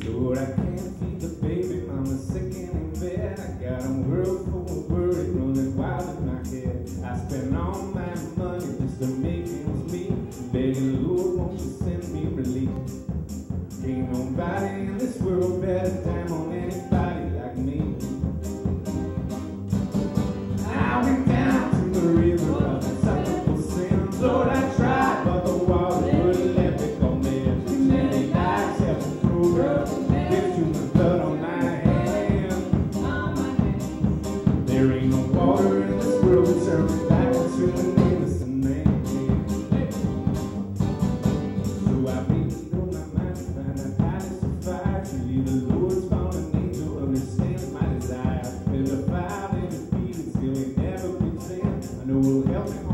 Lord, I can't feed the baby, mama's sick and in bed. I got a world full of worry running wild in my head. I spend all my money just to make ends meet, begging, Lord, won't you send me relief? Ain't nobody in this world better time on anybody like me. I went down to the river of insufferable sin. Lord, I tried, but the water wouldn't let me go there. Too many lives have been thrown up. There's human blood on my hands. There ain't no water in this world to turn me back to an innocent man. So I beat on my mind to find out how to survive. Truly the Lord's fallen angel understands my desire. Been a fire in his feet and still ain't never been sent. I know he'll help me.